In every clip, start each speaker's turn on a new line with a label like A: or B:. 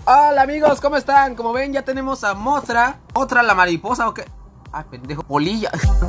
A: Hola amigos, ¿cómo están? Como ven ya tenemos a Mothra. ¿Mothra la mariposa o qué? Ay, pendejo, polilla.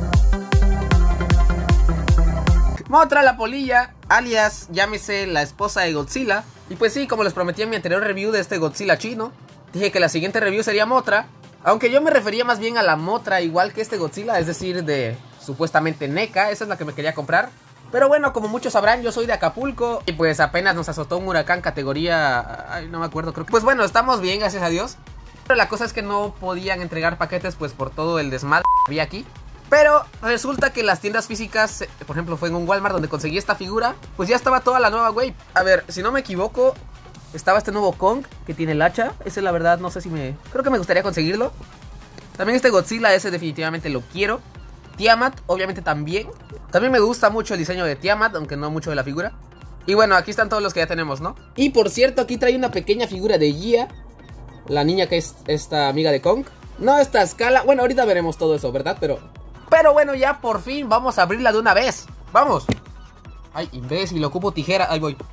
A: Mothra la polilla, alias llámese la esposa de Godzilla. Y pues sí, como les prometí en mi anterior review de este Godzilla chino, dije que la siguiente review sería Mothra. Aunque yo me refería más bien a la Mothra igual que este Godzilla, es decir, de supuestamente NECA. Esa es la que me quería comprar. Pero bueno, como muchos sabrán, yo soy de Acapulco y pues apenas nos azotó un huracán categoría... Ay, no me acuerdo, creo que... Pues bueno, estamos bien, gracias a Dios. Pero la cosa es que no podían entregar paquetes pues por todo el desmadre que había aquí. Pero resulta que las tiendas físicas, por ejemplo fue en un Walmart donde conseguí esta figura, pues ya estaba toda la nueva wave. A ver, si no me equivoco, estaba este nuevo Kong que tiene el hacha. Ese la verdad no sé si me... Creo que me gustaría conseguirlo. También este Godzilla, ese definitivamente lo quiero. Tiamat, obviamente también. También me gusta mucho el diseño de Tiamat, aunque no mucho de la figura. Y bueno, aquí están todos los que ya tenemos, ¿no? Y por cierto, aquí trae una pequeña figura de Gia, la niña que es esta amiga de Kong. No está a escala, bueno, ahorita veremos todo eso, ¿verdad? Pero bueno, ya por fin vamos a abrirla de una vez. ¡Vamos! Ay, imbécil, ocupo tijera, ahí voy.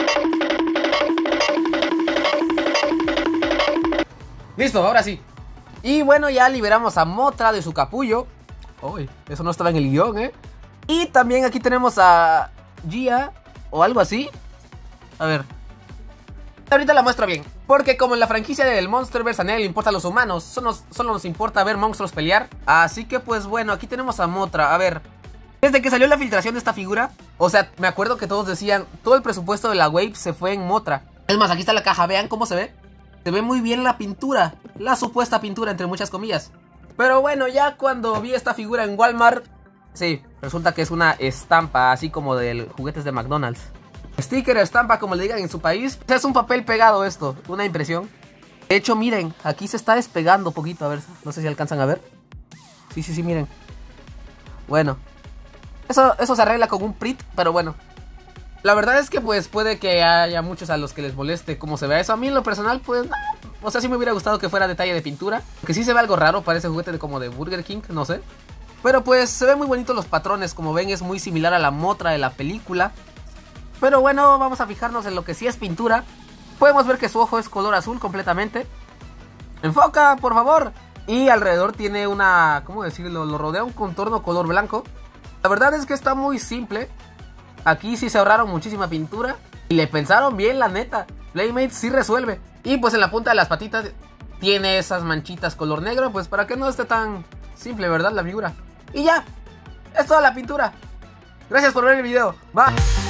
A: Listo, ahora sí. Y bueno, ya liberamos a Mothra de su capullo. Uy, eso no estaba en el guión, ¿eh? Y también aquí tenemos a Gia, o algo así. A ver. Ahorita la muestro bien. Porque como en la franquicia del Monsterverse a nadie le importa a los humanos, solo nos importa ver monstruos pelear. Así que pues bueno, aquí tenemos a Mothra. A ver, desde que salió la filtración de esta figura, o sea, me acuerdo que todos decían, todo el presupuesto de la Wave se fue en Mothra. Es más, aquí está la caja, vean cómo se ve. Se ve muy bien la pintura, la supuesta pintura entre muchas comillas. Pero bueno, ya cuando vi esta figura en Walmart, sí, resulta que es una estampa, así como de juguetes de McDonald's. Sticker, estampa, como le digan en su país. Es un papel pegado esto, una impresión. De hecho, miren, aquí se está despegando un poquito, a ver, no sé si alcanzan a ver. Sí, miren. Bueno, eso se arregla con un print, pero bueno. La verdad es que pues puede que haya muchos a los que les moleste cómo se vea eso. A mí en lo personal, pues, o sea, sí me hubiera gustado que fuera detalle de pintura. Que sí se ve algo raro, parece juguete como de Burger King, no sé. Pero pues se ven muy bonitos los patrones, como ven es muy similar a la Mothra de la película. Pero bueno, vamos a fijarnos en lo que sí es pintura. Podemos ver que su ojo es color azul completamente. ¡Enfoca, por favor! Y alrededor tiene una, ¿cómo decirlo? Lo rodea un contorno color blanco. La verdad es que está muy simple. Aquí sí se ahorraron muchísima pintura y le pensaron bien, la neta. Playmates sí resuelve. Y pues en la punta de las patitas tiene esas manchitas color negro, pues para que no esté tan simple, ¿verdad? La figura. Y ya, es toda la pintura. Gracias por ver el video. Va.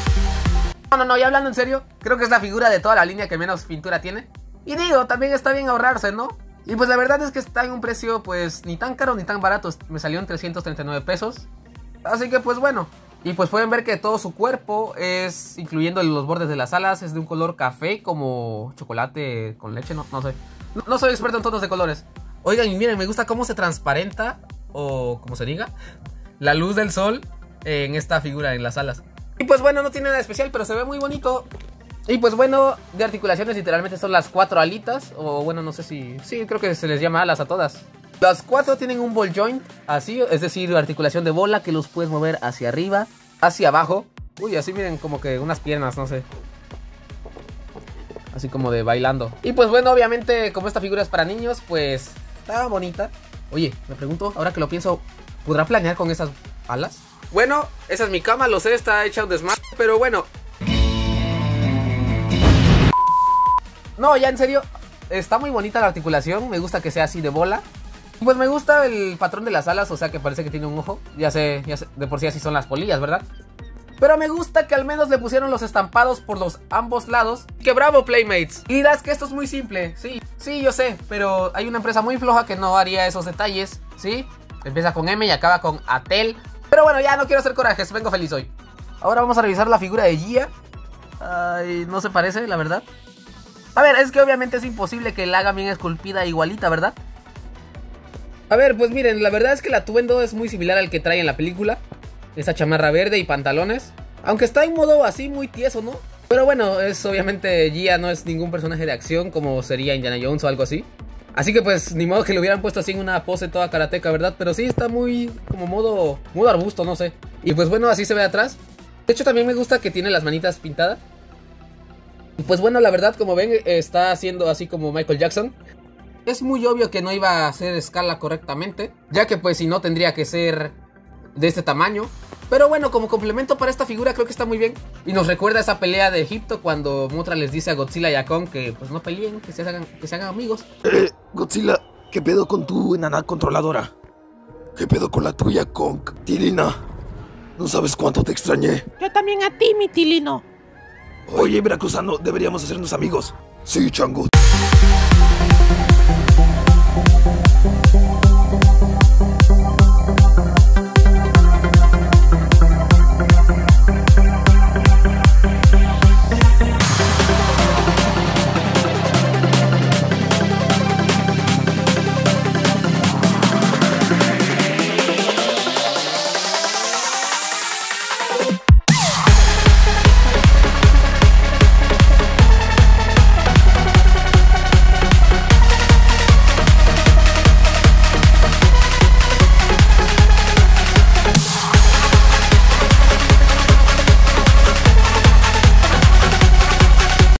A: No, ya hablando en serio, creo que es la figura de toda la línea que menos pintura tiene. Y digo, también está bien ahorrarse, ¿no? Y pues la verdad es que está en un precio pues ni tan caro ni tan barato. Me salió en 339 pesos. Así que pues bueno. Y pues pueden ver que todo su cuerpo es, incluyendo los bordes de las alas, es de un color café como chocolate con leche, no sé. No soy experto en tonos de colores. Oigan, y miren, me gusta cómo se transparenta, o como se diga, la luz del sol en esta figura, en las alas. Y pues bueno, no tiene nada especial, pero se ve muy bonito. Y pues bueno, de articulaciones literalmente son las 4 alitas, o bueno, no sé si... Sí, creo que se les llama alas a todas. Las 4 tienen un ball joint, así, es decir, articulación de bola que los puedes mover hacia arriba, hacia abajo. Uy, así miren como que unas piernas, no sé. Así como de bailando. Y pues bueno, obviamente como esta figura es para niños, pues está bonita. Oye, me pregunto, ahora que lo pienso, ¿podrá planear con esas alas? Bueno, esa es mi cama, lo sé, está hecha un desmadre, pero bueno. No, ya en serio, está muy bonita la articulación, me gusta que sea así de bola. Pues me gusta el patrón de las alas, o sea que parece que tiene un ojo. Ya sé, de por sí así son las polillas, ¿verdad? Pero me gusta que al menos le pusieron los estampados por los ambos lados. ¡Qué bravo, Playmates! Y dirás que esto es muy simple, sí, yo sé. Pero hay una empresa muy floja que no haría esos detalles, ¿sí? Empieza con M y acaba con Atel. Pero bueno, ya no quiero hacer corajes, vengo feliz hoy. Ahora vamos a revisar la figura de Gia. Ay, no se parece, la verdad. A ver, es que obviamente es imposible que la haga bien esculpida igualita, ¿verdad? A ver, pues miren, la verdad es que el atuendo es muy similar al que trae en la película. Esa chamarra verde y pantalones. Aunque está en modo así muy tieso, ¿no? Pero bueno, es obviamente Gia no es ningún personaje de acción como sería Indiana Jones o algo así. Así que pues ni modo que lo hubieran puesto así en una pose toda karateca, ¿verdad? Pero sí está muy como modo arbusto, no sé. Y pues bueno, así se ve atrás. De hecho también me gusta que tiene las manitas pintadas. Pues bueno, la verdad, como ven, está haciendo así como Michael Jackson. Es muy obvio que no iba a hacer escala correctamente, ya que pues si no tendría que ser de este tamaño. Pero bueno, como complemento para esta figura creo que está muy bien. Y nos recuerda esa pelea de Egipto cuando Mothra les dice a Godzilla y a Kong que pues no peleen, que se hagan amigos.
B: Godzilla, ¿qué pedo con tu enana controladora? ¿Qué pedo con la tuya, Kong? Tilina, no sabes cuánto te extrañé.
C: Yo también a ti, mi Tilino.
B: Oye, Veracruzano, deberíamos hacernos amigos. Sí, chango.